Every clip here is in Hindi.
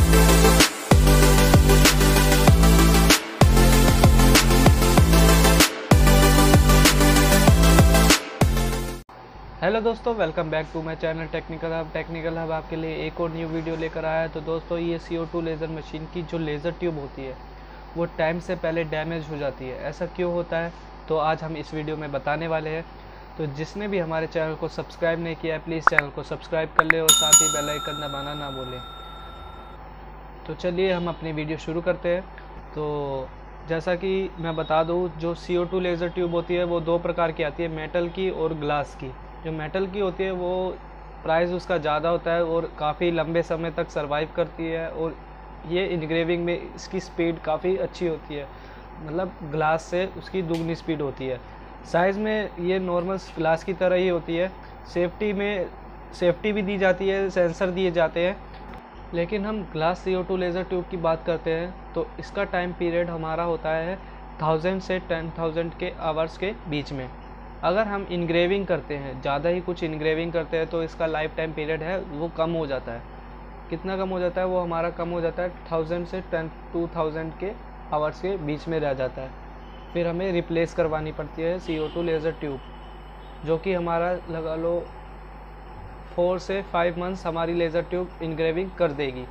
हेलो दोस्तों, welcome back to my channel technical hub. Technical hub आपके लिए एक और न्यू वीडियो लेकर आया है। तो दोस्तों, ये CO2 लेज़र मशीन की जो लेज़र ट्यूब होती है वो टाइम से पहले डैमेज हो जाती है। ऐसा क्यों होता है, तो आज हम इस वीडियो में बताने वाले हैं। तो जिसने भी हमारे चैनल को सब्सक्राइब नहीं किया है, प्लीज़ चैनल को सब्सक्राइब कर ले और साथ ही बेल आइकन दबाना ना भूलें। तो चलिए हम अपनी वीडियो शुरू करते हैं। तो जैसा कि मैं बता दूं, जो CO2 लेज़र ट्यूब होती है वो दो प्रकार की आती है, मेटल की और ग्लास की। जो मेटल की होती है वो प्राइस उसका ज़्यादा होता है और काफ़ी लंबे समय तक सर्वाइव करती है, और ये इनग्रेविंग में इसकी स्पीड काफ़ी अच्छी होती है, मतलब ग्लास से उसकी दुगनी स्पीड होती है। साइज़ में ये नॉर्मल ग्लास की तरह ही होती है। सेफ्टी भी दी जाती है, सेंसर दिए जाते हैं। लेकिन हम ग्लास CO2 लेज़र ट्यूब की बात करते हैं तो इसका टाइम पीरियड हमारा होता है 1000 से 10,000 के आवर्स के बीच में। अगर हम इनग्रेविंग करते हैं, ज़्यादा ही कुछ इनग्रेविंग करते हैं, तो इसका लाइफ टाइम पीरियड है वो कम हो जाता है। कितना कम हो जाता है? वो हमारा कम हो जाता है 1000 से 2000 के आवर्स के बीच में रह जाता है। फिर हमें रिप्लेस करवानी पड़ती है CO2 लेज़र ट्यूब, जो कि हमारा लगा लो 4 से 5 मंथ्स हमारी लेज़र ट्यूब इनग्रेविंग कर देगी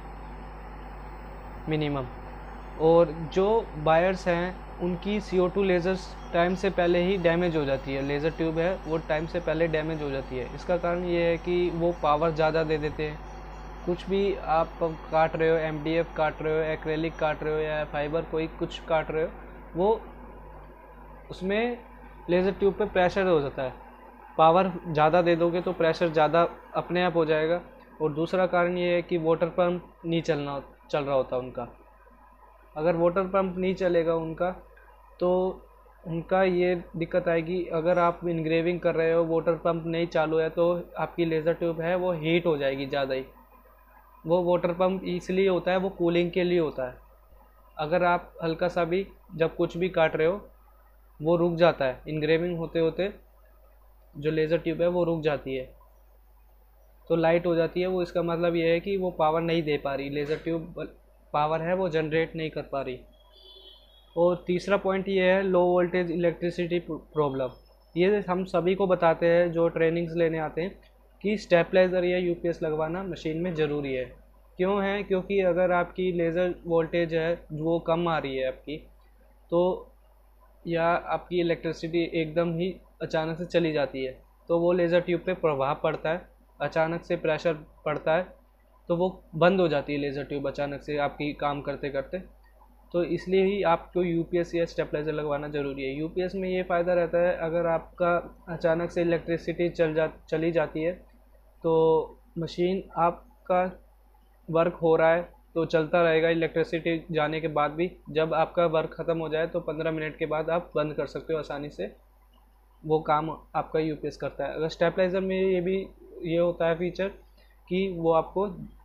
मिनिमम। और जो बायर्स हैं उनकी CO2 लेज़र्स टाइम से पहले ही डैमेज हो जाती है। लेज़र ट्यूब है वो टाइम से पहले डैमेज हो जाती है। इसका कारण ये है कि वो पावर ज़्यादा दे देते हैं। कुछ भी आप काट रहे हो, MDF काट रहे हो, एक्रेलिक काट रहे हो या फाइबर कोई कुछ काट रहे हो, वो उसमें लेज़र ट्यूब पे प्रेशर हो जाता है। पावर ज़्यादा दे दोगे तो प्रेशर ज़्यादा अपने आप हो जाएगा। और दूसरा कारण ये है कि वाटर पंप नहीं चल रहा होता उनका। अगर वाटर पंप नहीं चलेगा उनका तो उनका ये दिक्कत आएगी। अगर आप इनग्रेविंग कर रहे हो, वाटर पंप नहीं चालू है, तो आपकी लेज़र ट्यूब है वो हीट हो जाएगी ज़्यादा ही। वो वाटर पंप इसलिए होता है, वो कूलिंग के लिए होता है। अगर आप हल्का सा भी जब कुछ भी काट रहे हो वो रुक जाता है, इनग्रेविंग होते होते जो लेज़र ट्यूब है वो रुक जाती है, तो लाइट हो जाती है। वो इसका मतलब ये है कि वो पावर नहीं दे पा रही, लेज़र ट्यूब पावर है वो जनरेट नहीं कर पा रही। और तीसरा पॉइंट ये है लो वोल्टेज इलेक्ट्रिसिटी प्रॉब्लम। ये हम सभी को बताते हैं जो ट्रेनिंग्स लेने आते हैं कि स्टेबलाइज़र या UPS लगवाना मशीन में ज़रूरी है। क्यों है? क्योंकि अगर आपकी लेज़र वोल्टेज है वो कम आ रही है आपकी, तो या आपकी इलेक्ट्रिसिटी एकदम ही अचानक से चली जाती है, तो वो लेज़र ट्यूब पे प्रभाव पड़ता है। अचानक से प्रेशर पड़ता है तो वो बंद हो जाती है लेज़र ट्यूब अचानक से आपकी काम करते करते। तो इसलिए ही आपको UPS या स्टेबलाइज़र लगवाना ज़रूरी है। UPS में ये फ़ायदा रहता है, अगर आपका अचानक से इलेक्ट्रिसिटी चली जाती है तो मशीन आपका वर्क हो रहा है तो चलता रहेगा इलेक्ट्रिसिटी जाने के बाद भी। जब आपका वर्क ख़त्म हो जाए तो 15 मिनट के बाद आप बंद कर सकते हो आसानी से। वो काम आपका UPS करता है। अगर स्टेबलाइज़र में ये होता है फीचर कि वो आपको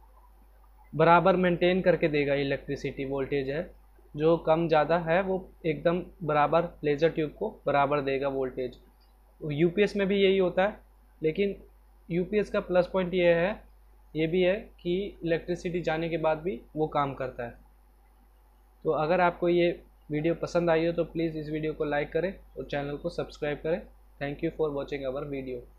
बराबर मेंटेन करके देगा। इलेक्ट्रिसिटी वोल्टेज है जो कम ज़्यादा है वो एकदम बराबर लेज़र ट्यूब को बराबर देगा वोल्टेज। UPS में भी यही होता है, लेकिन UPS का प्लस पॉइंट ये भी है कि इलेक्ट्रिसिटी जाने के बाद भी वो काम करता है। तो अगर आपको ये वीडियो पसंद आई हो तो प्लीज़ इस वीडियो को लाइक करें और चैनल को सब्सक्राइब करें। Thank you for watching our video.